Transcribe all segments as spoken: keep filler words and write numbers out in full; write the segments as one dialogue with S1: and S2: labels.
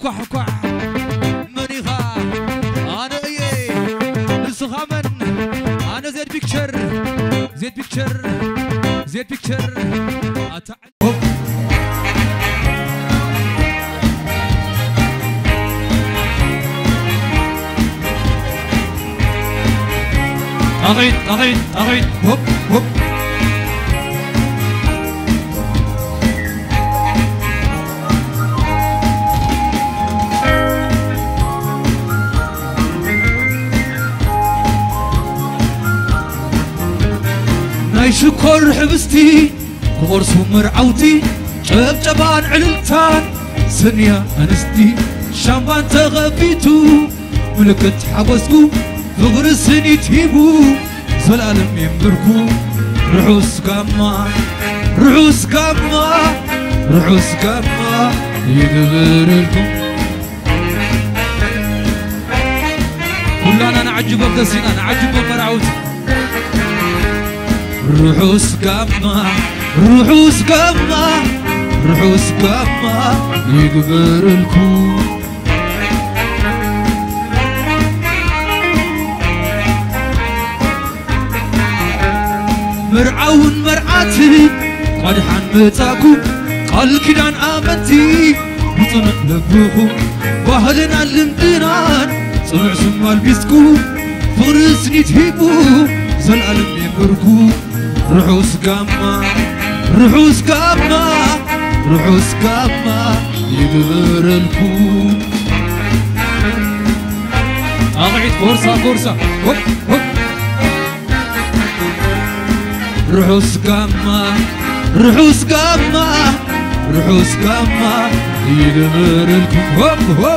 S1: كح كح منيخا أنا إيه نسخامن أنا زيد بيكتشر زيد بيكتشر زيد بيكتشر أتعب أغيد أغيد أغيد هوب هوب ناي شكر حبستي قرصو مرعوتي جب جبان عللتان سنيا أنستي شامبان تغفيتو ملكت حبسكو فغر السني تهيبو زلالم يمبركو رحوس كاما رحوس كاما رحوس كاما يقبرلكم كلنا نعجب بدسينا نعجب بمرعوتي رحوس كاما رحوس كاما رحوس كاما يقبرلكم مرعون مرعاتي قدحان متاكو قال كدان آمنتي بطنق لبوخو باهلنا اللمدنان صنع سمال بيسكو فرسني تهيبو زلالم يمركو رحوس كاما رحوس كاما رحوس كاما يقبرلكو أغعيد فرصة فرصة هوب هوب رحوس كاما رحوس كاما رحوس كاما يقبرلكم هوب هوب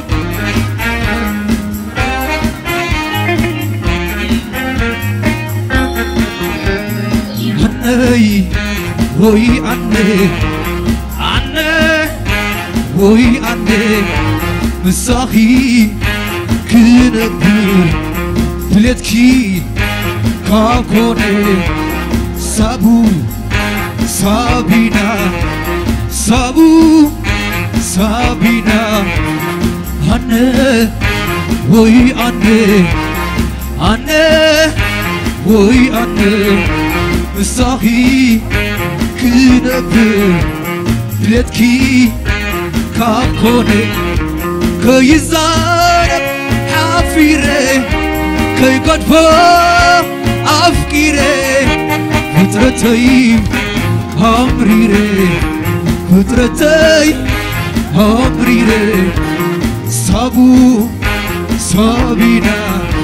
S1: عني وي عني عني وي عني مساخي كنبر بلدكي كاكوني سابو سابينا سابو سابينا أنا وي أنا أنا وي أنا مساخي كنبر بلدكي كاكوني كيزارب حافيري كي قدفو أفكيري فطرتي همريري فطرتي همريري سابو سابينا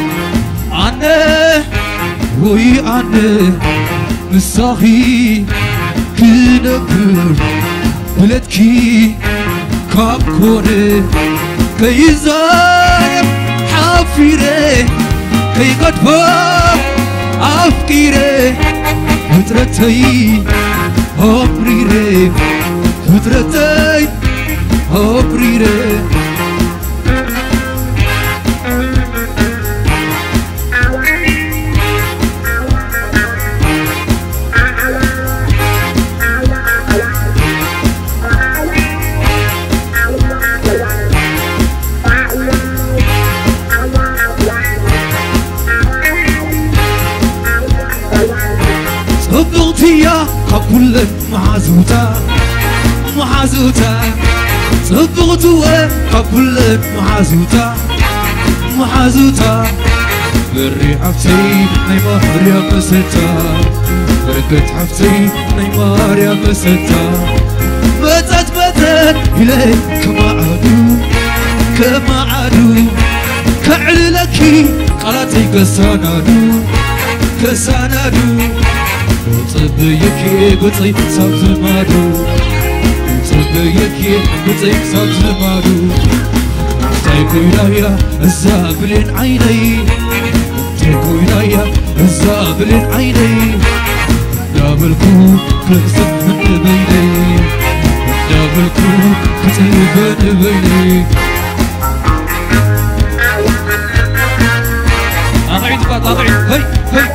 S1: أنا وي أنا مساخي كنبر بلدكي كابكوني كيزارب حافيري كي قدفو أفكيري فطرتي همريري فطرتي همريري صبغتيا قبل محازوتا محازوتا صبغتوا قبل محازوتا محازوتا بري حفتي نيمار يا قستا بركت حفتي نيمار يا قستا بتت بتت إلي كما عادو كما عادو كعللكي قلاتي كسانادو كسانادو وطبيكي قطي صوت المادو وطبيكي قطي صوت المادو تيكو إليا الزابلين عيني تيكو إليا الزابلين عيني دابلكو كنسب من بيني دابلكو كنسب من بيني أغعيد فات أغعيد هي هي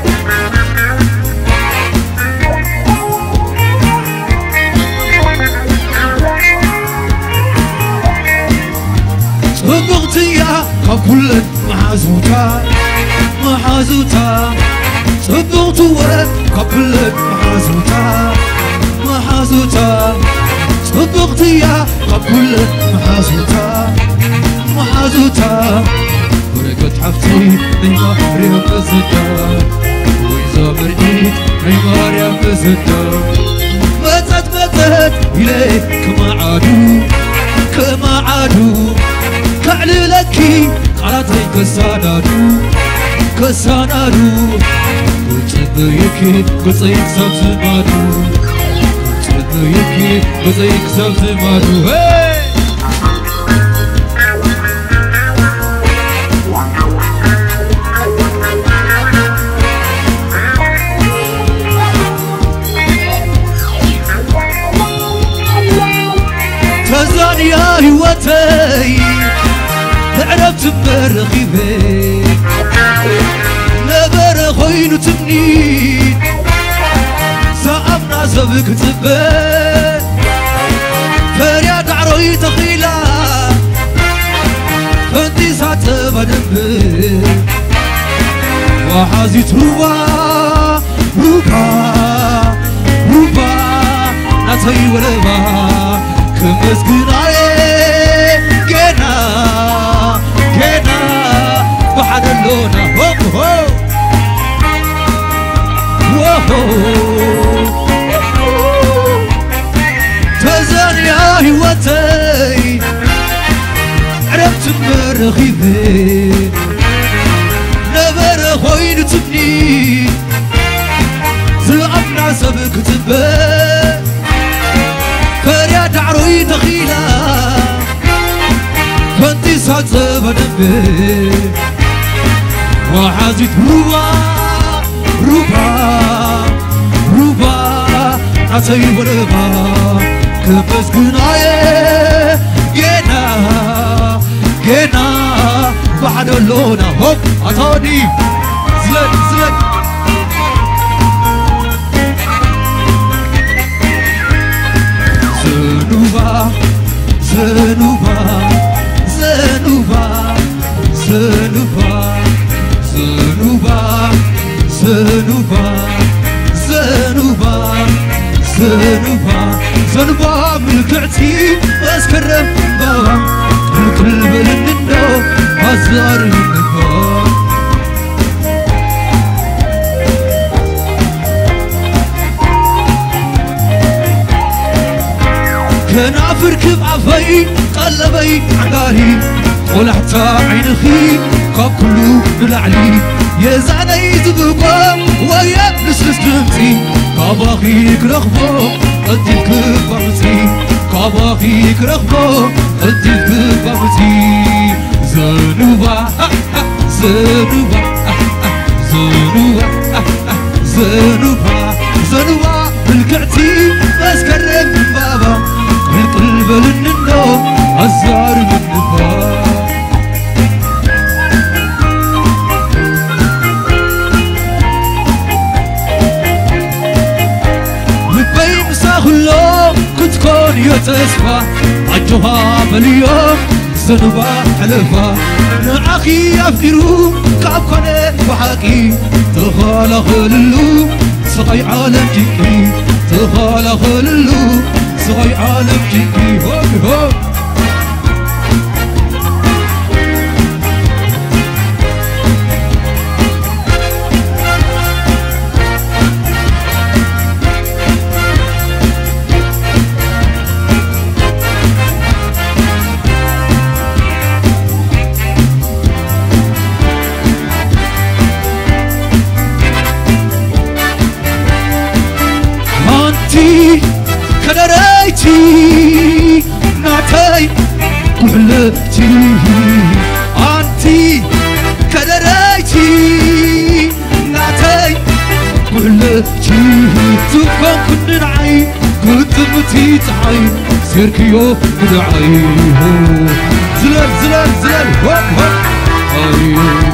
S2: محازوتا محازوتا صبغت ورد قبل محازوتا محازوتا صبغت يا قبل محازوتا محازوتا ورقت حفتي نيما ريم بزدا وإذا مرقيت نيما ريم بزدا متت متت إليك كما عادو كما عادو كعل لكي قراتي كسانادو كسانادو قلت قصيك سبت مادو قلت يكي قصيك سبت مادو تزانيا هوتي تعرفت برخيبي نبر خوين تمني سأبنا سبك تبين فرياد عروي تخيلا فانتي ساتب دنبي وحازيت روبا روبا روبا ناتي ولبا كمسكناي كنا كنا بحد اللونا هوب هوب تزانيا هوتي عرفت برخيبي نبر خوين تبني زلقنا سبك تبين فرياد عروي دخيلة فانتي ساتب دنبي وحازيت روبا روبا روبا عطي وربا كبس قناي جينا جينا بعد اللونا هوب عطاني زلك زلك زنوبا زنوبا زنوبا زنوبا زنوبا زنوبا زنوبا زنوبا زنوبا ملكعتي اسكرم بابا الكل بلنو هزار النبا كنافر كب عفاي قلبي عقاري ولحتى عينخي قاب كله بالعلي يزعني زبقام ويا نسلس دمتي قاباخيك رخبو قديك بامتي قاباخيك رخبو قديك بامتي زنوبا زنوبا زنوبا زنوبا زنوبا بالكعتي اسكرم من بابا القلب للنو هزار من نبا لبي مساخلو كنت كون يتسفى عجوها باليوم زنوبا حلفا نعاخي أفكرو كعب كونه بحاكي تخال خللو صغي عالم جيكي تخال خللو صغي عالم جيكي هوب هوب أنتي كدريتي نعتي كلتي أنتي كدريتي نعتي كلتي تفهم كل نعي قدمتي تعي سيركيو بدعي زلال زلال زلال هوب هوب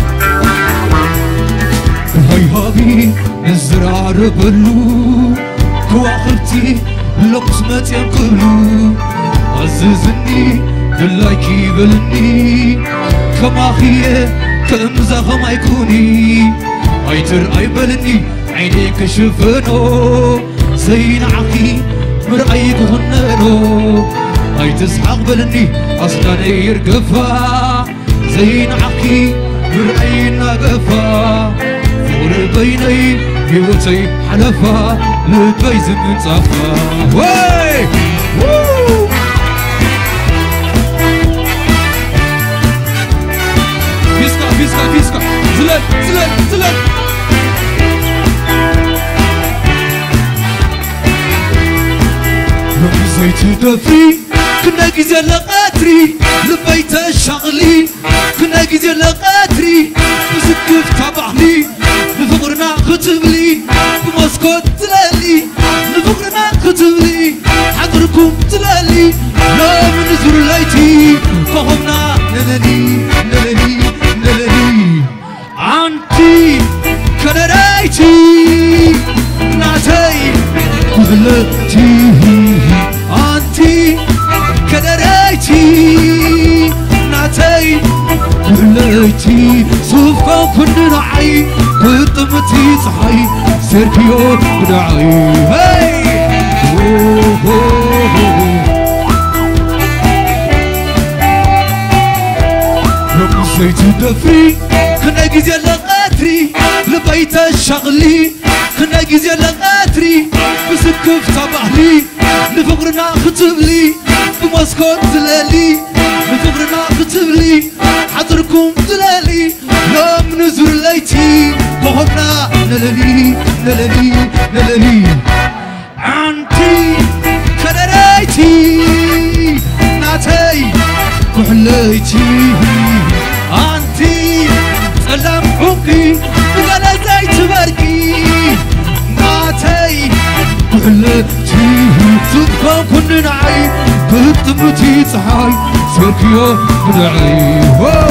S2: هاي هاي هاي الزرار بلو كواخبتي لقسمت ينقلو عززني باللايكي بلني كما خيه كمزاخم يكوني ايتر ايبلني عيني كشفنو زين عقي مرأيك هننو اي تسحق بلني اصلا يرقفا زين عقي مرأينا قفا فور بيني بيوتي حلفا لبي زمن صفا وي وو فيسكا فيسكا فيسكا زلل زلل زلل زيت دفري كنا جزء لقاتري لبيت الشغلي كنا جزء لقاتري مسكف تبعني لفقرنا كتبلي بمسكوت تلالي لفقرنا كتبلي حضركم تلالي لا من زور ليتي فهمنا نلني نلني نلني عنتي كنرايتي ناتي كذلتي أنتي كدريتي ناتي كليتي صوفكم كلنا عي بطمتي صحي سيركيو بدعي هاي رمسيت دفري كنا جزي لقاتري لبيت الشغلي كنا جزي لقاتري بسكف تبعلي لفقرنا كتبلي بمسكوت زلالي لفقرنا كتبلي حضركم زلالي لا من زور ليتي بغبنا نلالي نلالي نلالي عنتي كدريتي ناتي كحليتي أنتي سلام حقي ولا زيت بركي ناتي كحليتي صدقا كنا عي بطمتي صحاي سيركيو بدعي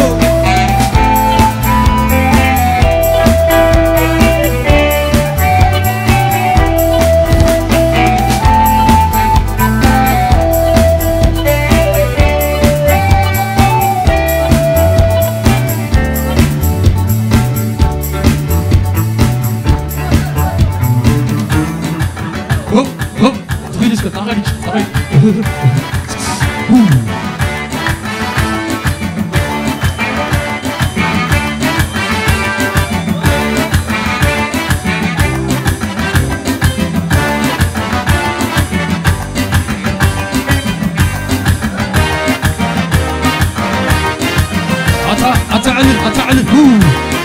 S2: أتعلن أتعلن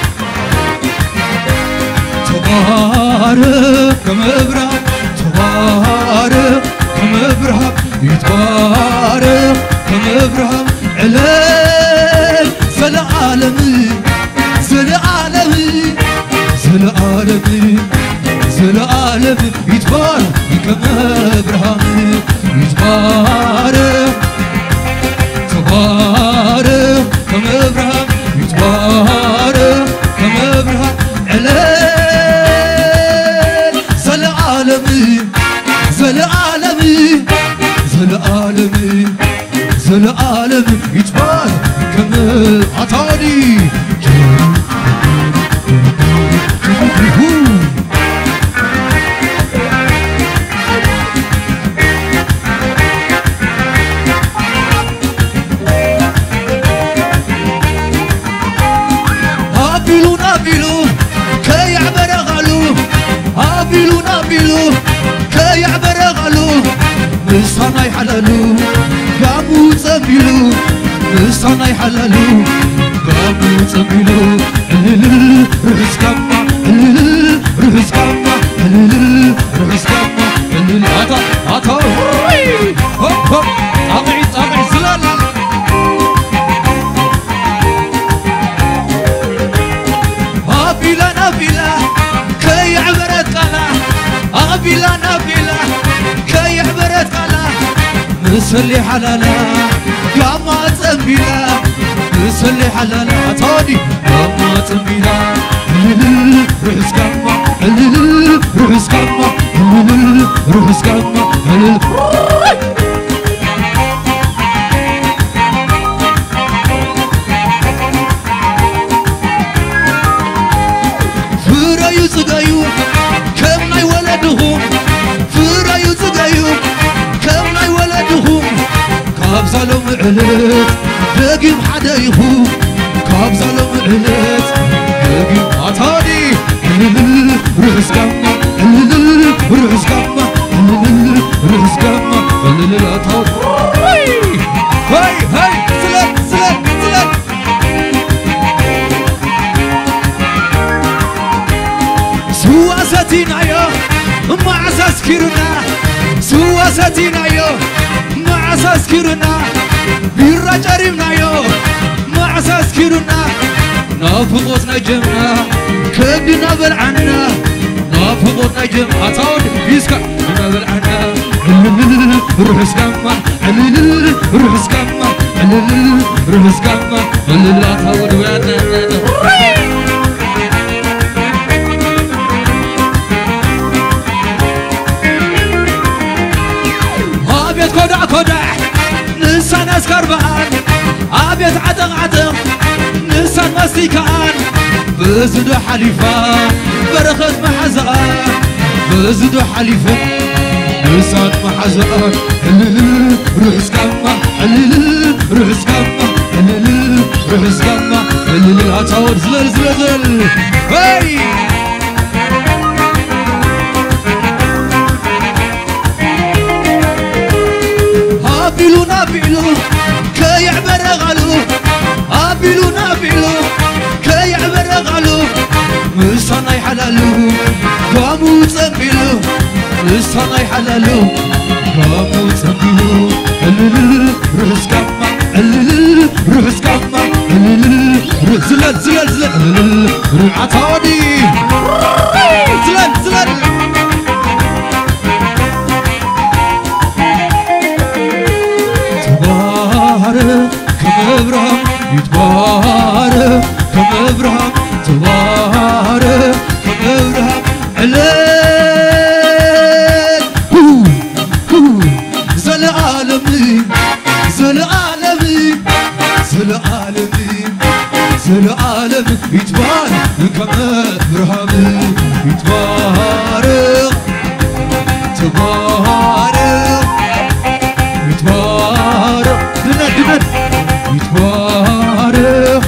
S2: تبارك كمبرهق تبارك كمبرهق يتبارك كمبرهق عليك زل عالمي زل عالمي زل عالمي زل عالمي يتبارك كمبرهق يتبارك تبارك كمبرهق يتبارك كمبرهق عليك زل عالمي زل عالمي زل عالمي زل عالمي يتبارك كمبرهق عطاني صناي حلالو قامو تبيلو صناي حلالو قامو تبيلو رز كما رز كما رز كما هاتا هاتا هوب هوب طابعي طابعي زلال ابيلا نبيلا كي عبرت قلا ابيلا نبيلا كي عبرت قلا مسلي حلالا قاما تنبيلا مسلي حلالا عطاني قاما تنبيلا رز كما رز كما روح اسكما فرايو زغايو كم ناي ولدهم فرايو زغايو كم ناي ولدهم كابزالهم علت دقيم حدا يخو كابزالهم علت دقيم عطاني روح اسكما روح اسكما روح اسكما هاي هاي سلام سلام سلام سواساتينا يا مع اساس كيرنا سواساتينا يا مع اساس كيرنا بيرا جريمنا يا مع اساس كيرنا نافقوتنا جمنا كبدنا بالعنا نافقوتنا جمنا تعود يسكا بالعنا روح اسكما روح اسكما روح اسكما لا تعود ويانا كودا كودا نسان اسكربان ابيت عتق عتق نسان مستيكان بزدو حليفة برخت محزقان بزدو حليفة نسان محزقان روح اسكما روح اسكما روح اسكما لا تعود زلل زلل زلل هاي نابلو نابلو كي يعبر غلو نابلو نابلو كي يعبر غلو مصنع حلالو قامو تنبلو مصنع حلالو قامو تنبلو روح اسكما روح اسكما زلل زلل زلل روح عطاني زلل زلل كم ابراهيم يتبارك كم ابراهيم تبارك كم ابراهيم عليك زل عالمي زل عالمي زل عالمي زل عالمي يتبارك كم ابراهيم يتبارك تبارك يتبارك دنت دنت يتبارك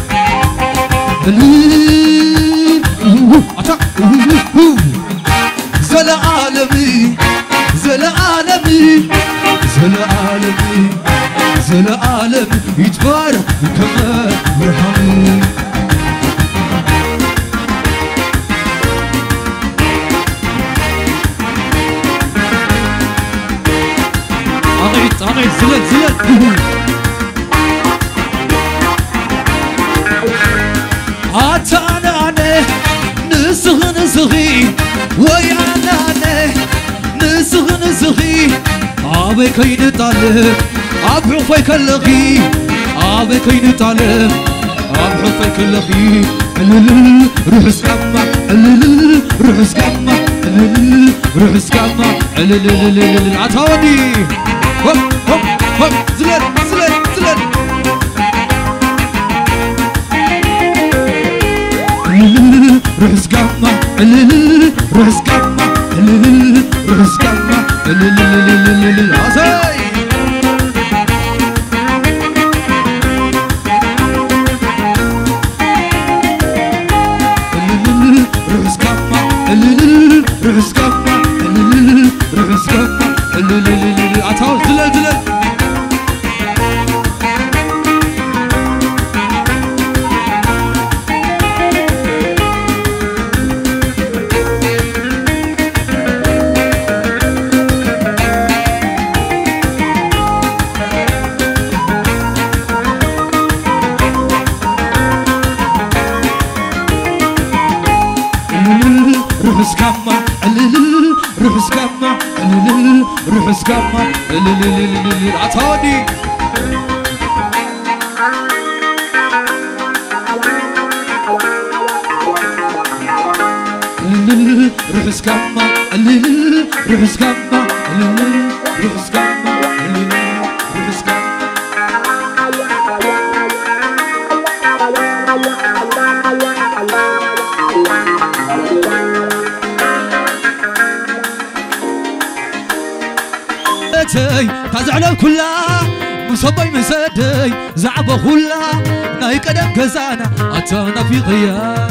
S2: زل عالمي زل عالمي زل عالمي زل عالمي يتبارك كما مرحمي عطيت عطيت زلت زلت عطانا أنا نسخ نسخي ويا أنا نسخ نسخي عبي كي نطالب عبي في كلخي عبي كي نطالب عبي في كلخي روح اسكما روح اسكما روح اسكما عطاني هوب هوب هوب زلل زلل زلل روح اسكما روح اسكما روح اسكما عزاي روح اسكما روح اسكما روح اسكما عطاو زلل زلل روح اسكما روح اسكما روح اسكما عطاني روح اسكما روح سكما روح سكما روح سكما تزعل كلها مصبي مسدي زعبه كلها ناي قدم كزانا اتانا في غياب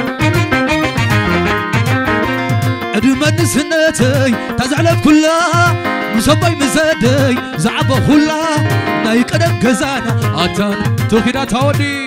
S2: ادمن سنتي تزعل كلها مصبي مسدي زعبه كلها ناي قدم كزانا اتانا توكيدا تاودي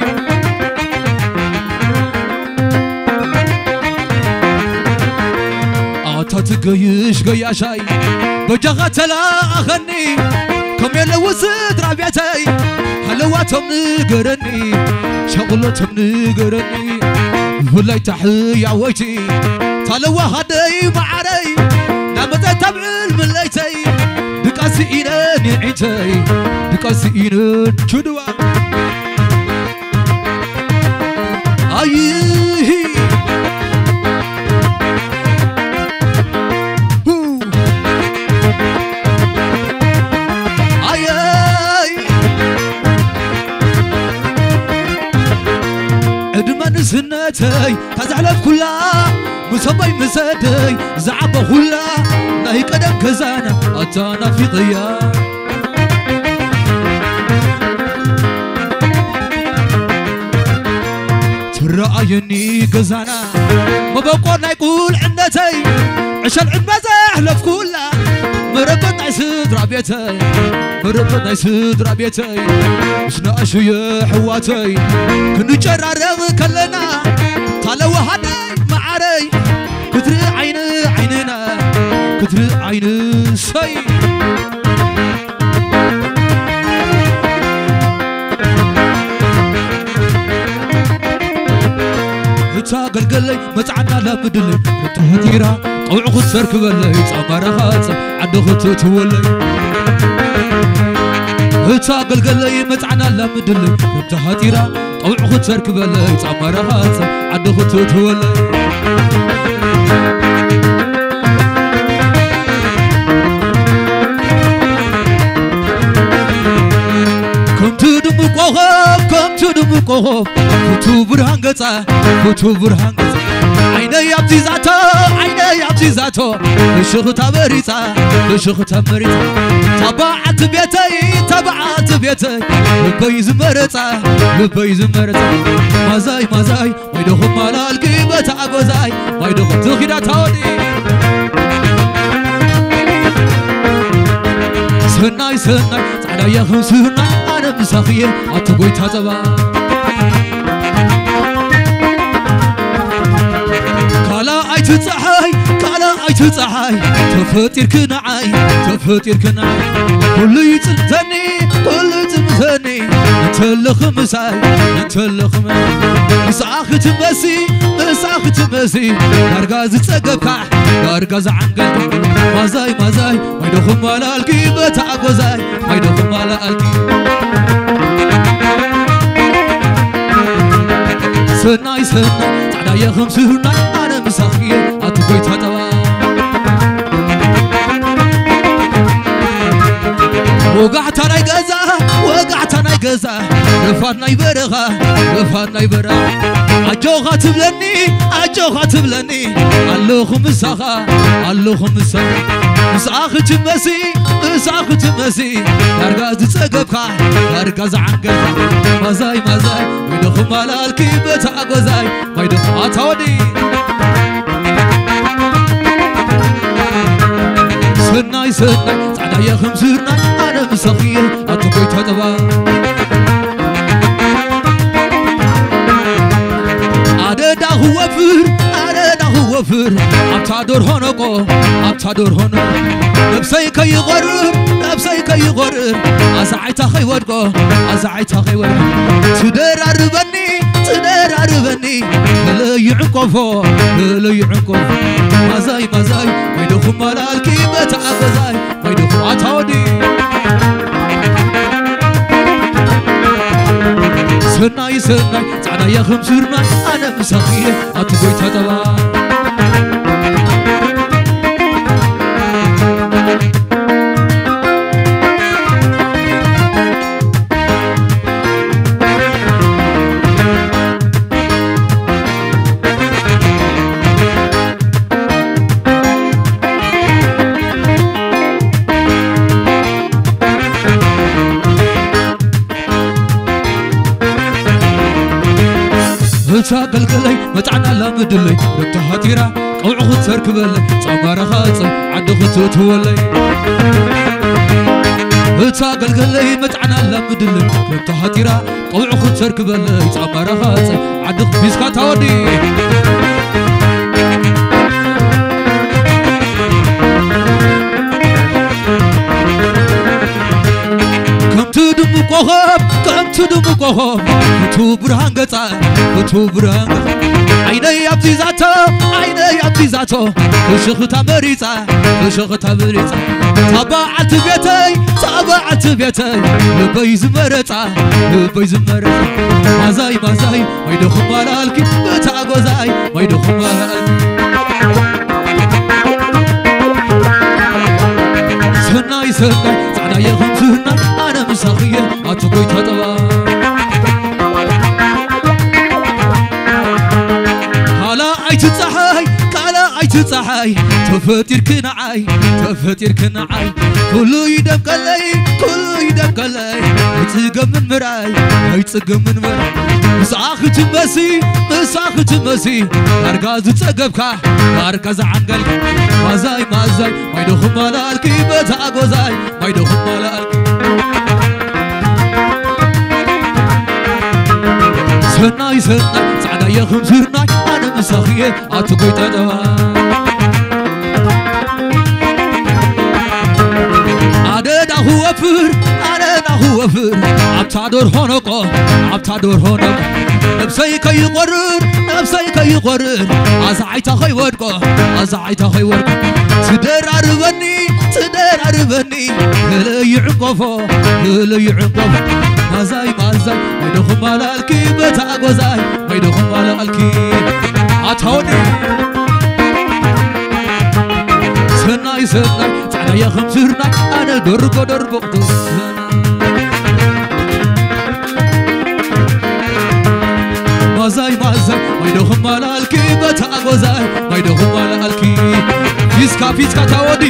S2: تتقيش قياشاي بجغت لا أغني كم يلوزد رابيتي حلواتهم نقرني شغلتهم نقرني ولاي تحية ويتي تلوى هدي معري نامت تبعل من ليتي دقاسي إينان عيتي دقاسي إينان شدوا أيه سنتي تزعلت كلها مصبي مسدي زعبه كلها ناي قدم كزانا اتانا في غياب ترأيني كزانا ما بقولنا يقول عندتي عشان عند مزاحلف كلها مربط عسد رابيتي مربط عسد رابيتي شنا اشياء حواتي كنجرر كلنا تلو هدي معري كتر عين عيننا كتر عين سي هتا قلقلي متعنا لا بدلي رتهتيرا قوع خد سرك بلي صمرخات عند خد تولي هتا قلقلي متعنا لا بدلي رتهتيرا قوع خد سرك بلي صمرخات عند خد تولي كم تدم قوغب كم تدم قوغب فتو برهان قصة فتو برهان قصة عيني يابتي زاتو عيني يابتي زاتو الشيخ تمريتا الشيخ تمريتا تبعت بيتي تبعت بيتي لبي زمرتا لبي زمرتا مازاي مازاي ما يدخل مالال قيمة عبزاي ما يدخل تخيدا تاودي سناي سناي تعالى يا خو سناي أنا مسخير أتقوي تزبا كلا أي تصحي كلا أي تصحي تفطير كناعي تفطير كناعي كل يتلتني كل يتمثني أنت اللي خمساي أنت اللي خمساي مساخ تمسي مساخ تمسي أرجاز تسقبك أرجاز عنقل مازاي مازاي ما يدخل مالا القيمة تعبزاي ما يدخل مالا القيمة سناي سناي تعالى يا خمس سناي أنا مسخير أتقوي تتوا وقعت أنا جزا وقعت أنا جزا رفعنا يبرغا رفعنا يبرغا أجوغا تبلني أجوغا تبلني الله خمسها الله خمسها مساخ تمسي مساخ تمسي أرجاز تسقبك أرجاز عنقك مازاي مازاي ما يدخل مالا الكيبة تعقزاي ما يدخل أتودي سناي سناي تعالى يا خمسرناي أنا مسخير أتقوي تتبا أدا هو فر أدا هو فر أبتدور هنقو أبتدور هنقو نفسي كي يغرر نفسي كي يغرر أزعيت أخي ورقو أزعيت أخي ورقو تدر أربني تدر أربني لا يعقفو لا يعقفو مازاي مازاي ما يدخل مالا الكيبة تعبزاي ما يدخل أتودي سناي سناي تعالى يا خمسرناي أنا مسخير أتقوي تتبا تاقلقلي متعنا لا مدلي ربتها تيرا قوع خد تركبلي صمار خاصي عند خطوط ولي تاقلقلي متعنا لا مدلي ربتها تيرا قوع خد تركبلي صمار خاصي عند بيسكا تاودي كوهب كم تدوم كوهب فتو برهان قطع فتو برهان عيني أبتي زاتو عيني أبتي زاتو وشختا مريتا وشختا مريتا تبعت بيتي تبعت بيتي لبيز مرتا لبيز مرتا مازاي مازاي ما يدخل مالك بتاعو زاي ما يدخل مالك سناي سناي زعنا يغم سناي أنا مساخية أتوقي تطبع هلا عيت تصحي كلا عيت تصحي تفتير كنعاي تفتير كنعاي كله يدم كلاي كله يدم كلاي يتسقم من مراي يتسقم من مراي مساخ تمسي مساخ تمسي أركاز تسقبكا أركاز عنقلك مازاي مازاي ما يدخل مالك بتاعو زاي ما يدخل مالك سناي سناي سعدا يخم سرناي أنا مساخية أتوقي تدوا أنا هو فر أنا هو فر عبتادور هونقو عبتادور هونقو نفسي كي يقرر نفسي كي يقرر أزعيت أخي ورقو أزعيت أخي ورقو تدر عربني تدر عربني هلا يعقفو هلا يعقفو مازاي مازاي ما يدخل مالكي بتاعو زاي ما يدخل مالكي عطوني سناي سناي تعالى يا خمسرناي أنا دربو دربو مازاي مازاي ما يدخل مالكي بتاعو زاي ما يدخل مالكي فيسكا فيسكا تاودي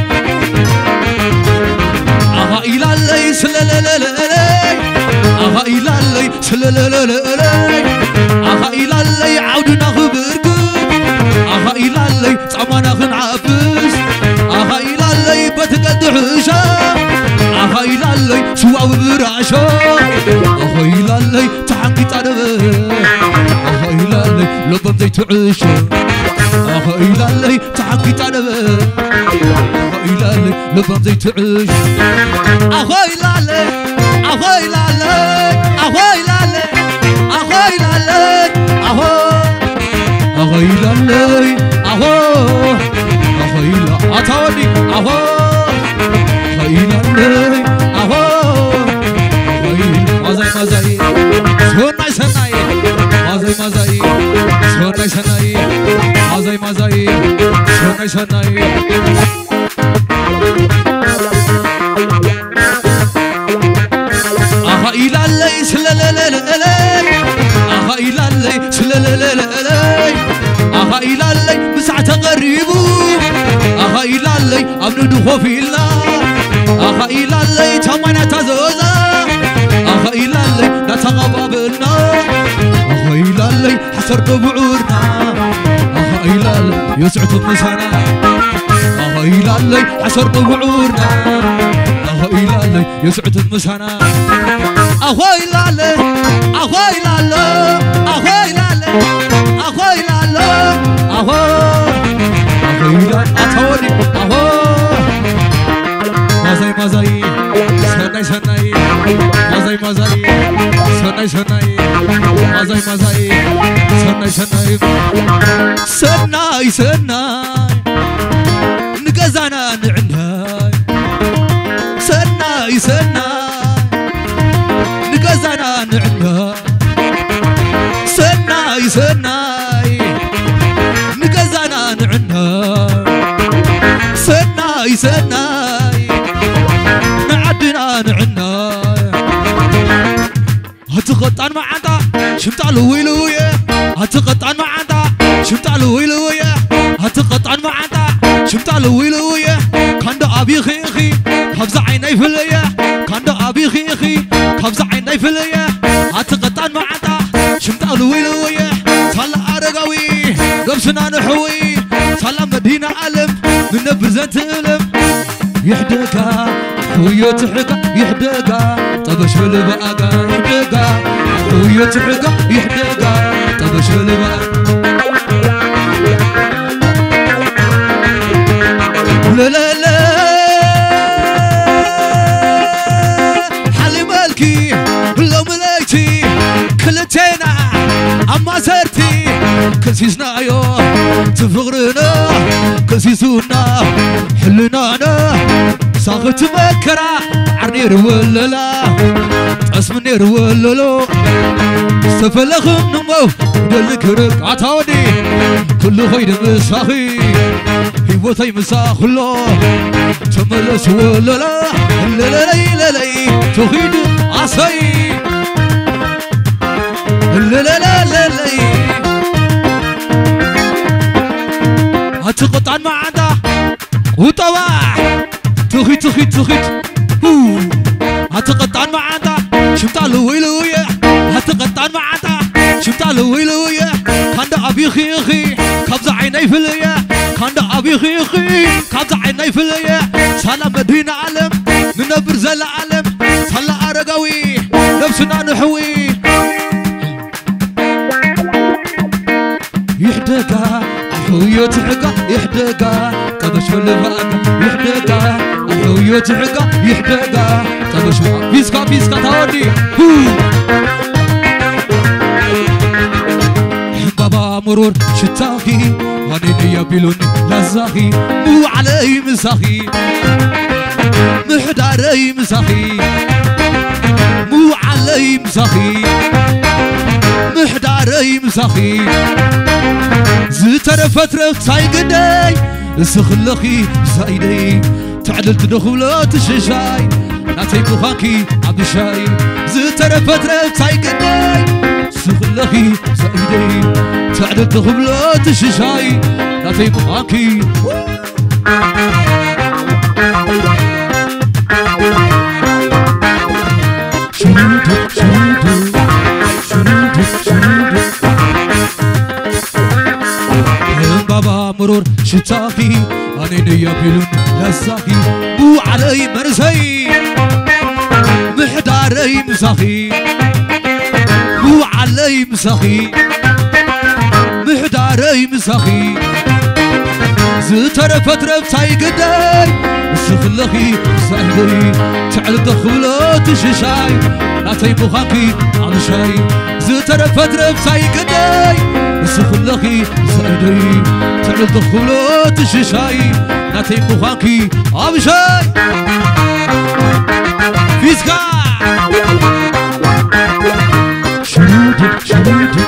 S2: أها إلى اللي سلالالالالي أها إلى اللي سلالالالالي أها إلى اللي عودنا خبركم أها إلى اللي صعبنا خنعبس أها إلى اللي بتقد حشا أها إلى اللي شواو براشا أها إلى اللي تحقي تعرف أها إلى اللي لبم زي تعيشا أها إلى اللي تحقي تعرف إلى اللي لبم زي تعيش أخوي لالي أخوي لالي أخوي لالي أخوي لالي أخوي لالي أخوي أخوي لا أتوني أخوي أخوي لالي أخوي مازاي مازاي سناي سناي مازاي مازاي سناي سناي مازاي مازاي سناي سناي أها إلى اللي سلالالالالي أها إلى اللي سلالالالالي أها إلى اللي بسعة غريبو أها إلى اللي أمن دخو في الله أها إلى اللي تمنى تزوزا أها إلى اللي نتغبى بالنا أها إلى اللي حسر ببعورنا أها إلى اللي يسعة مسانا أها إلى اللي حسر ببعورنا أها إلى اللي يسعد المسانا أخوي لالي أخوي لالي أخوي لالي أخوي لالي أخوي أخوي لالي أتوني أخوي مازاي مازاي سناي سناي مازاي مازاي سناي سناي مازاي مازاي سناي سناي سناي سناي نقزانا نعناي سناي سناي نقزانا نعناي سناي سناي نقزانا نعناي سناي سناي نعدنا نعناي هتقطعن معنا شمت على ويلويا هتقطعن معنا شمت على ويلويا هتقطعن معنا شمت على ويلويا كان ده أبي خيخي خبز عيني فليا كان ده أبي خيخي خبز عيني فليا هتقطعن معنا شمت على ويلويا نفسنا نحوي سلام مدينة علم ننبر زنت علم يحدقا خويا تحقا يحدقا طبش في البقا يحدقا خويا تحقا يحدقا طبش في البقا لا لا لا حلي مالكي لو ملايتي كلتينا أما سرتي كسيسنا يو تفغرنا كسيسونا حلنا أنا ساقت مكرا عرني روللا اسمني روللو استفلخن نمو دلك رك عطاوني كل خير مساخي هيوتي مساخلو تملس وللا لا لا لا لا تخيد عصي لا لا لا لا لا هتقطع معنا وطواح تخيد تخيد تخيد هتقطع معنا شفت لوي لويا هتقطع معنا شفت لوي لويا كان ابي خي خي كبز عيني فيا كان ابي خي خي كبز عيني فيا سلام مدينة علم ننبر زل علم صلى ارقوي نفسنا نحوي يحدقا خويا تحقا يحدقا طبش في الفاقا يحدقا خويا تحقا يحدقا طبش فيسكا فيسكا تاودي بابا مرور شتاخي هاني يبيلوني لزاخي مو علي مساخي محداري مساخي مو علي مساخي محداري مساخي زتر فترة سايقدي سخلخي زايدي تعدل تدخلات الشاي ناتي بخاكي عبد الشاي زتر فترة سايقدي سخلخي زايدي تعدل تدخلات الشاي ناتي بخاكي شنودك شنودك شنودك شنودك بابا مرور شتاخي أنا نيابلون لساخي مو علي مرزي محداري مساخي مو علي مساخي محداري مساخي زتر فترة بسايقدي سخلخي سايدي تعال دخلات الشاي ناتي بخاكي على شاي زتر فترة بسايقدي سخلخي سايدي تعال دخلات الشاي ناتي بخاكي على شاي فيسكا شنودك شنودك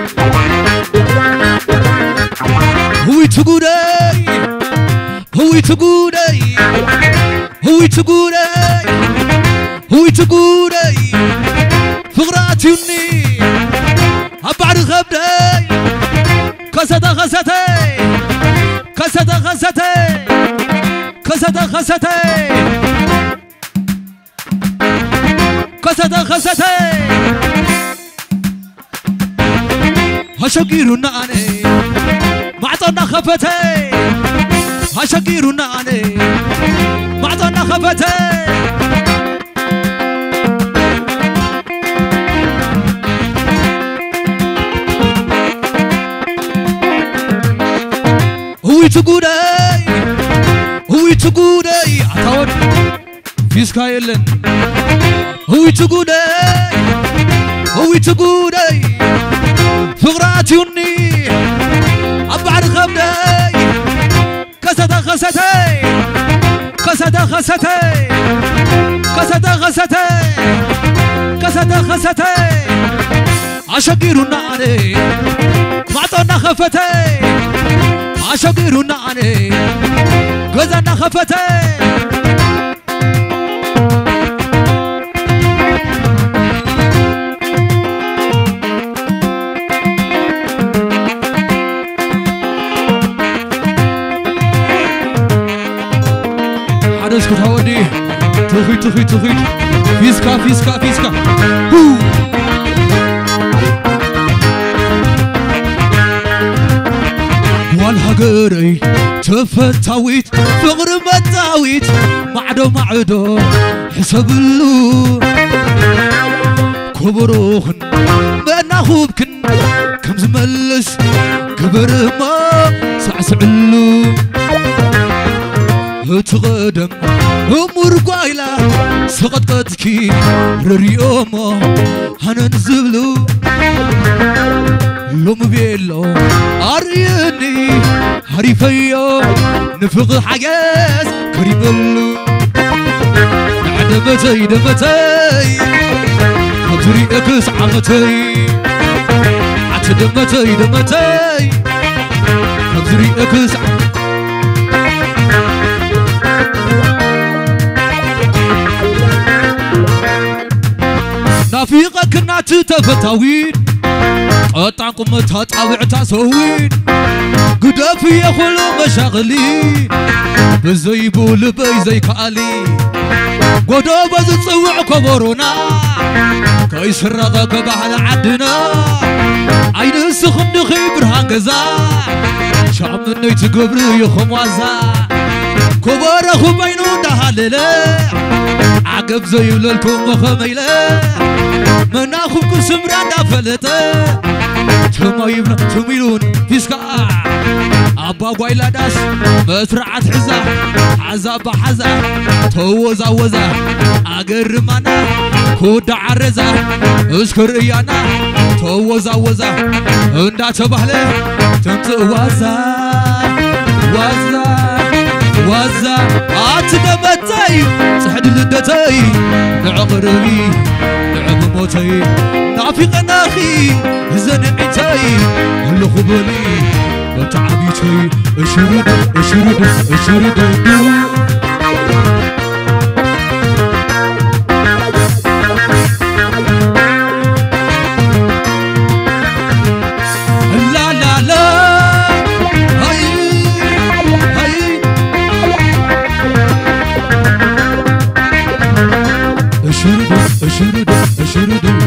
S2: هو تقولي هو تقولي هو تقولي هو تقولي فقراتيني أبعد غبني كسد غزتي كسد غزتي كسد غزتي كسد غزتي هشقيرنا أنا معطنا خفتي هشقيرنا أنا معطنا خفتي هو تقولي هو تقولي عطاون فيسكا يلن هو تقولي هو تقولي فقراتيني أبعد غبني كسد غزتي كسد غزتي كسد غزتي كسد غزتي عشقيرنا علي معطنا خفتي عشقيرنا علي غزنا خفتي اسكت هودي تخي تخي تخي فيسكا فيسكا فيسكا ولا نقري تفتاويت فقر متاويت معدو معدو حسب اللو كبروخن بنا خوبكن كم زملس كبر ما سعسعلو تقدم أمور قايلة سقط قدكي رريوما هننزلو لوم بيلو أريني هريفيو نفق حاجز كريملو دمتي دمتي خطري اكس عمتي عت دمتي دمتي خطري اكس نافيقة كنا تتفتاوين قطعكم تطابعتا سوين قدافي يخلو مشاغلي بزي بولبي زي كالي قدو بز تصوع كبرونا كيس الرغب بحل عدنا عين السخن خيبر هنقزا شعب مني تقبر يخم وزا كبار اخو بينو دهالله عقب زي للكم وخميله من اخوكم سمران دافلته تمايبنا تميلون فيسكا أبا قايلا داس مسرعة حزة عذاب حزة توزا وزا أقر مانا كود عرزة اسكر إيانا توزا وزا اندا تبهله تنت وزا وزا وزا أتدمتي سحد لدتي نعقربي نعب موتي نافق ناخي زنعتي هلو خبلي وتعبيتي اشرد اشرد اشرد لا لا لا هاي هاي اشرد اشرد اشرد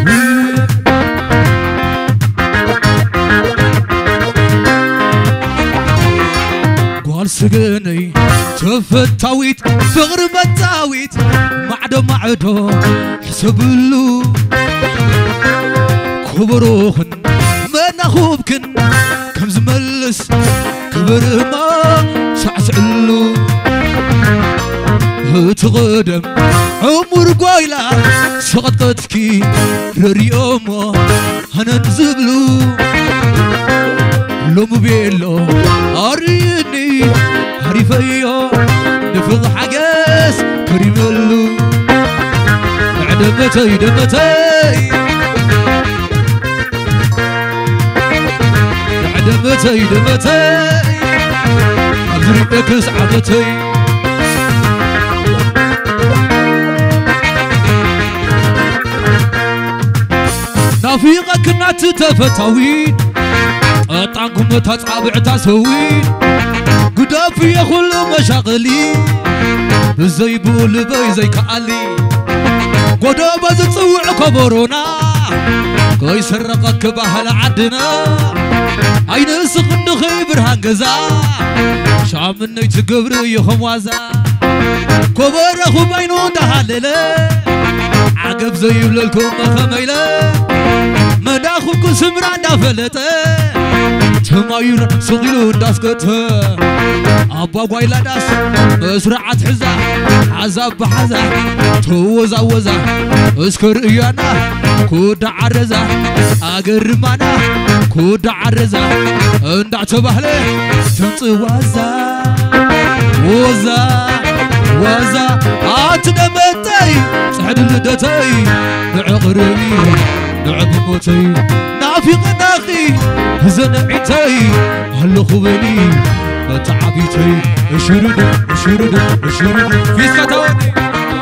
S2: سجني تفتاويت فغر متاويت معدو معدو حسب اللو كبروخن من اخوبكن كم زملس كبر ما سعسعلو تقدم عمر قايلة سقط قدكي رريوما هننزلو لوم بيلو أريني هريفيو نفض حقاس كريملو دمتي دمتي دمتي دمتي أبزري اكس عبتي نافيقة كنا تتفتاوين أطعنكم تتصابع تسوين قدافي يخل مشاغلي زي بولبي زي كالي قدو بز تصوع كبرونا كي سرقك بحل عدنا عين السخن خيبر هنقزا شعب مني تقبر يخم وازا كبر اخو بينو دهالله عقب زي بللكم خميله مداخلكم سمران دافلته تماير صغيرو داسكته أبا قايلا داس مسرعة حزة عذاب بحزة توزا وزا اسكر إيانا كود عرزة أقر مانا كود عرزة اندع تبهله تنط وزا وزا وزا أتدمتي سعد لدتي بعقربي نعب موتي نافق ناخي زنعتي هلو خبلي متعبيتي اشرد اشرد اشرد في سكتوني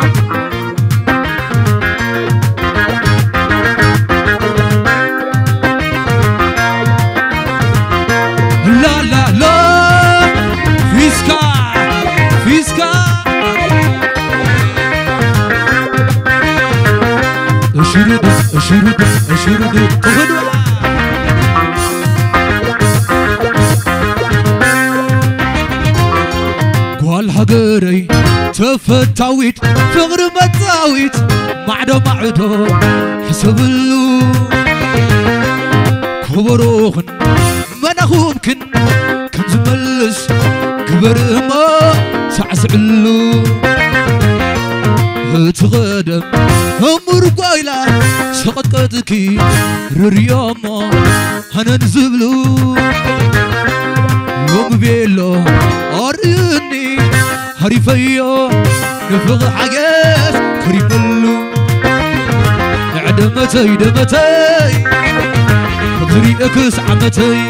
S2: لا لا لا فيسكا فيسكا اشرد اشرد اشرد تغدو الهجري تفتاويت فغر متاويت معدو معدو حسب اللو كبروخن مناخومكن كم زملس كبر ما تعسعلو تغدم أمور قايلة سقط قدكي ررياما هننزبلو يوم بيلو أريني هريفيو نفرغ حاجات كريملو عدمتي دمتي خبزري أكس عمتي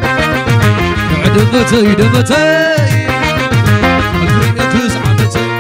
S2: عدمتي دمتي خبزري أكس عمتي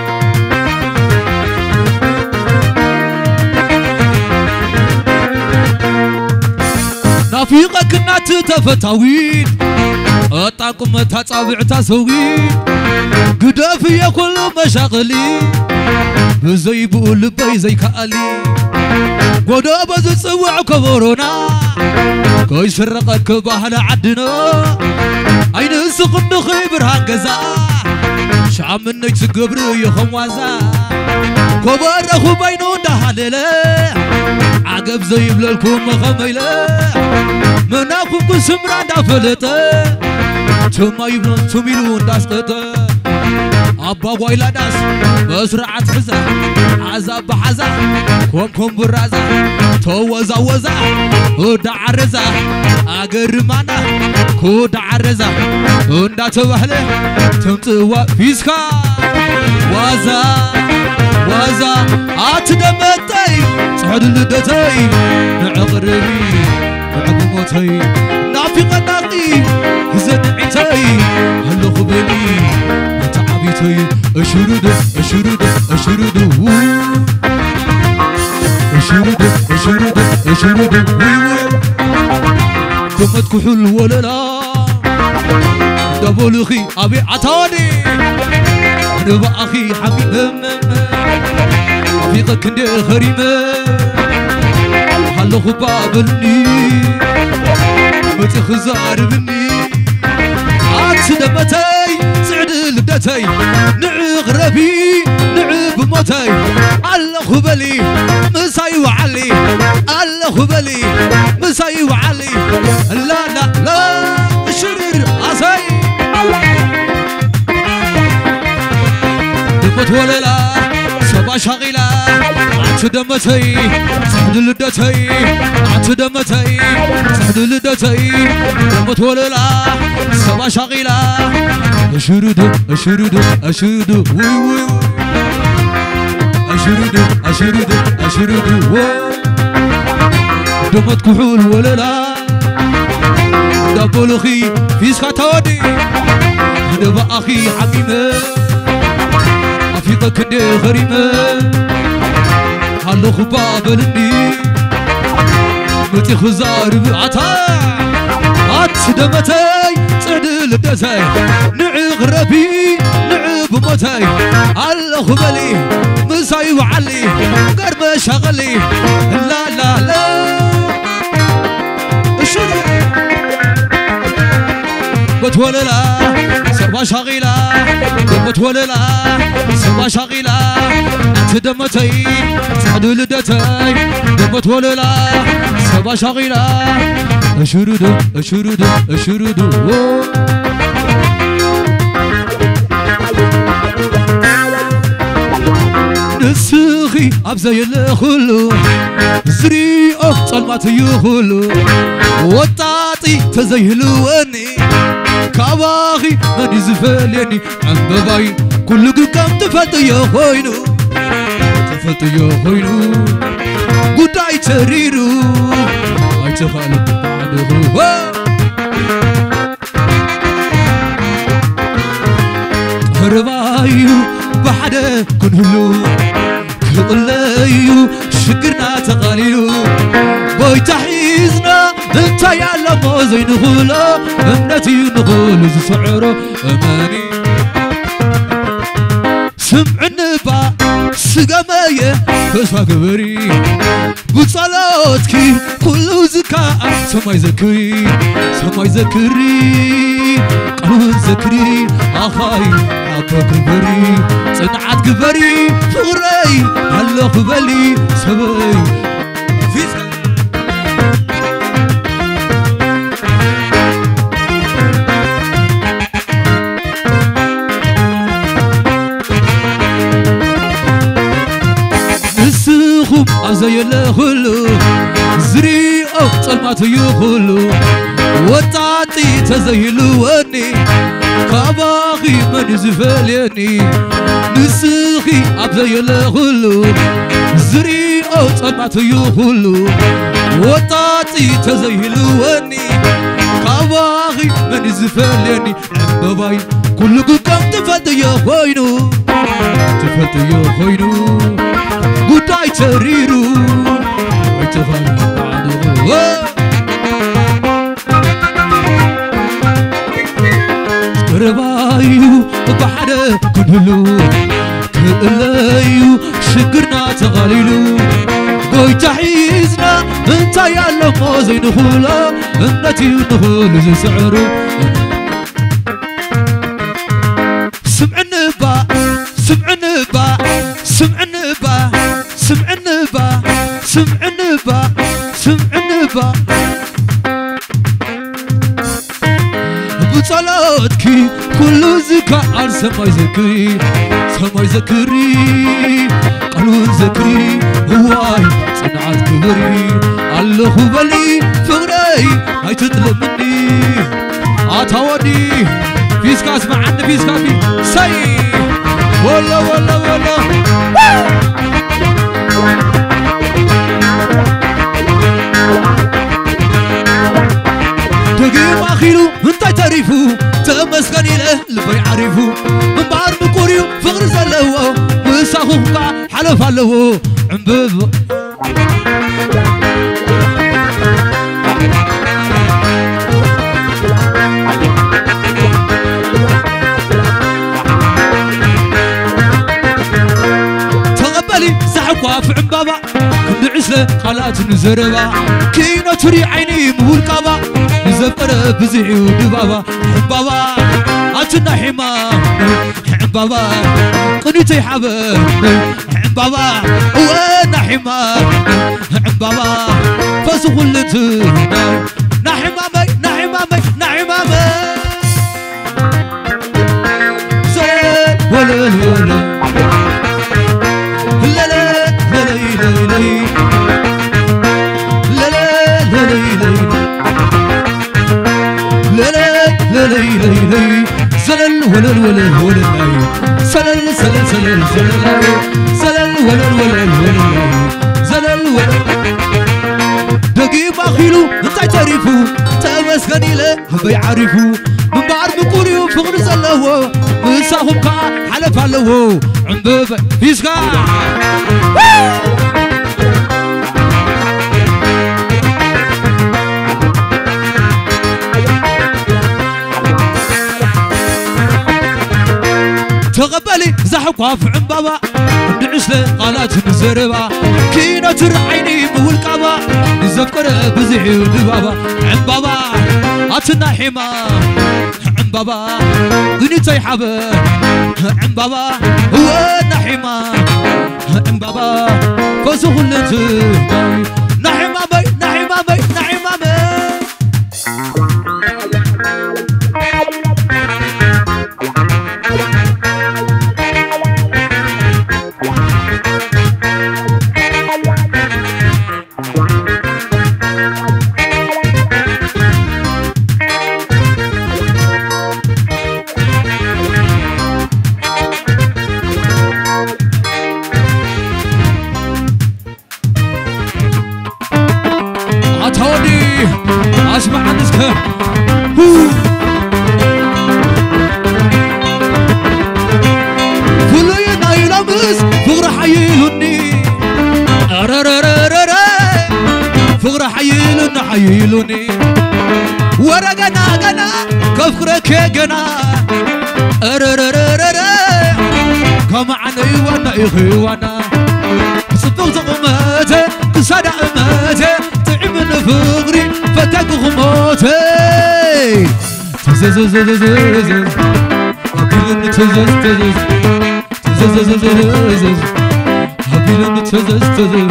S2: نافيقة كنا تتفتاوين أطاقم تتصابع تسوين قدافي كل مشاغلي بزي بقول بي زي كالي قدابة تسوع كبرونا كوي شرقك بحل عدنا عين السقم خيبر هنقزا شعب منك سقبر يخموازا كبار أخو بينو دهالله عقب زي بلالكم مخميله مناكم كل سمران دافلته تما يبلون تميلون داسقته أبا وايلا داس بسرعة حزة عذاب بحزة كوم كوم برازة توزا وزا ودا عرزة أقر مانا كودا عرزة وندا توهله تمتوا فيسكا وزا وزا أتدمتي صعد لدتي نعقربي نعقمتي نافقة ناقي هزن عتي هلو خبلي نتعبيتي أشرد أشرد أشرد أشرد أشرد أشرد ويوي كمت كحول ولا لا دبولخي أبي عطاني نبا أخي حبيب فيقة كندي خريمة هلو خبابني متخزار مني عاتدمتي سعد لبدتي نعق ربي نعب موتي الله خبلي مساي وعلي الله خبلي مساي وعلي لا لا لا شرر عساي دمت ولا لا سبا شغيلة عاتدمتي سعد لبدتي عاتدمتي سعد لبدتي دمت ولا لا سبا شغيلة أشرد أشرد أشرد وي وي أشرد أشرد أشرد وي دمت كحول ولا لا دبولخي في سكتوني دبا أخي حميمة أفيقك كندي غريمة هلو خبابني متي خزار بعطا أتدمتي صعد لبدتي نعق ربي نعب موتي الله خبلي مساي وعلي قرب شغلي لا لا لا شري بتوللا سبا شغيلة بتوللا سبا شغيلة أتدمتي صعد لبدتي بتوللا سبا شغيلة أشرد أشرد أشرد نسخي أبزي الخلو زريئو صلمات يخلو وطاطي تزيهلوني كواخي ماني زفليني عن باباي كل كم تفتو يخوينو تفتو يخوينو قداي تريرو أي تخالب هربايو بحدا كنهلو كقليو شكرنا تقاليو بوي تحيزنا انت يالا موزي نخولا امنتي نخول زسعرو اماني سمع النبا سقمايا تسفى قبري بصلاتكي كله زكاء سماي زكري سماي زكري قلب زكري أخاي أبا كبري صنعت كبري فغري هلا خبلي سبي فيسكا نسخم أزاي لخلو زريقو صلمات يخلو وطاطي تزيلوني كاباخي من زفليني نسخي أبزي لخلو زريقو صلمات يخلو وطاطي تزيلوني كاباخي من زفليني عباباي كلكم كم تفتو يا خوينو تفتو يا خوينو قداي تريرو ويتفاينو بعدو ربايو بحدا كنلو كلايو شكرنا تغاليلو قوي تحيزنا انت يا لما زين خلا انتي نخل زي سعرو سمع النبا سمع النبا سمع النبا سمع النبا سمع النبا سمع النبا بصلاتكي كل ذكر سماي ذكري سماي ذكري قالوا ذكري هواي صنعت كبري الله بلي فغري هاي تطلبني عطاوني فيسكا اسمع عنا فيسكا في سي والله والله والله تقيم أخيرو انتي تعرفو تمسكني له لبي عرفو من بعد مكوريو فغر زلوه وساخو قاع حلف علوه عمبب تقبلي سحقوا في عمبابا كل عسله خالات نزربا كينو تري عيني مول كابا نزفر بزعي ودبابا حبابا أتنا حما حبابا قنيتي حبا حبابا وانا حما حبابا فسخلت نحمامي نحمامي نحمامي زين ولا ولا لا لا لا لا لا لا لا لا لا لا لا سلل ولا ولا ولا سلل سلل سلل سلل سلل ولا ولا ولا سلل ولا دقيق أخيلو انت تعرفو تمسكني له بيعرفو من بعد بقوليو فغر زلوه مساهم كا حلف علوه عمبب فيسكا تقبلي زحقوا في عمبابا نعسله قالات نزربا كينو ترعيني مولكابا نزفكر بزعي ودبابا عمبابا أتنا حما عمبابا قنيتي حبا عمبابا وانا حما عمبابا فسخلت نحما بي نحما بي نحما بي اسمع عنك فلوي نايلامس فغر حيلوني ارررررر فغر حيلون حيلوني ورقنا قنا كفرك قنا ارررررر كما عني وانا اخي وانا صدق زقمته كسادة امته تعمل فغري فتاك غموتي تزززززز كل تزز تزز تزز تزز هبيلن تزز تزز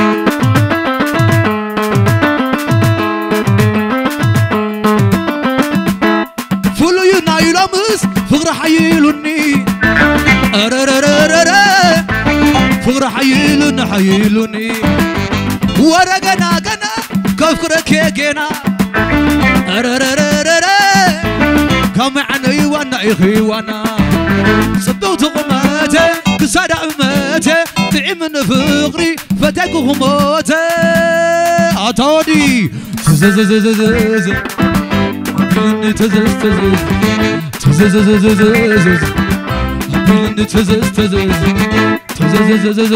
S2: فلو ينايلامس فغر حيلوني أرررررر فغر حيلون حيلوني ورقنا قنا كفكرك يجينا أرررررر كم عني وانا يخي وانا صدوت غماته كسر عماته تعمن فقري فتاك غماته عطاني تزززززز بين تزز تزز تزززززز بين تزز تزز تزززززز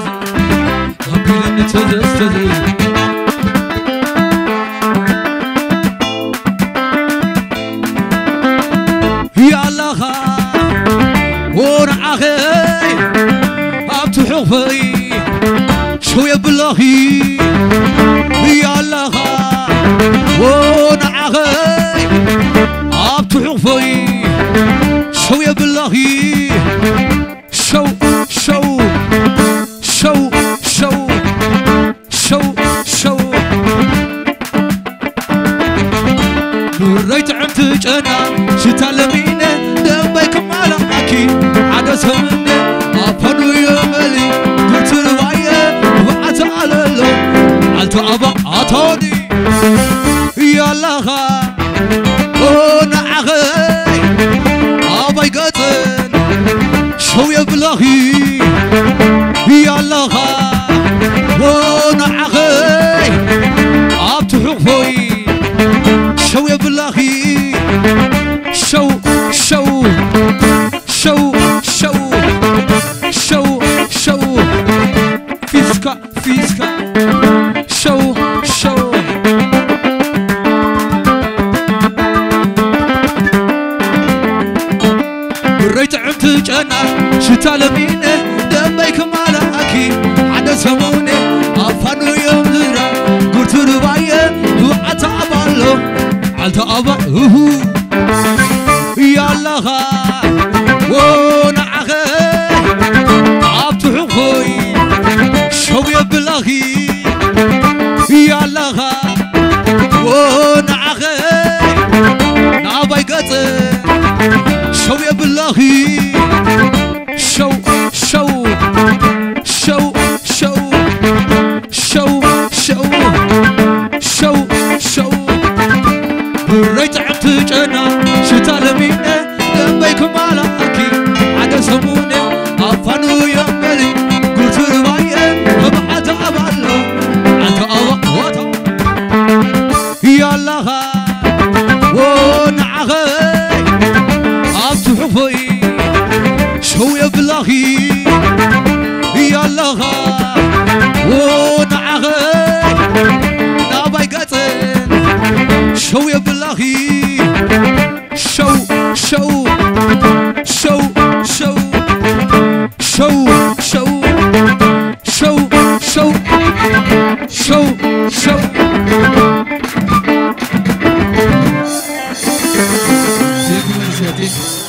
S2: بين تزز تزز يا الله ورعاخي أبتحوفي شوية بالله يا الله ورعاخي أبتحوفي شوية بالله شو شو شو شو شو شو ريت عمتك أنا شتعلمينه دميكم على حكي عدا سمنه أفنو يملي قلت الواية وقعت على اللو قلت أبا عطوني يا الله ونعغي أبا يقتن شوية بلاغي يا الله ونعغي أبتحوفي شوية بالله شو شو شو شو شو شو فيسكا فيسكا شو شو بريت عمتك أنا شتعلمينه دميك مالكي عدا سمونه أفنو يوم ذرا قلت رباية وقعت عبالو علت أبا يا الله ونعغي أبتحوخي شوية بلاغي يا الله ونعغي نعباي قطن شوية بلاغي شو شو شو شو شو شو شو شو ريت عمتك أنا شتعلمينه دميكم على أكي عدا سمونه أفنو يملي قلت رباية وبعد أبالو عند أبا وطا يا الله ونعغي أبتحوفي شوية بلاغي يا الله ونعغي ناباي قطن شوية بالله شو شو شو شو شو شو شو شو شو شو
S1: زي كل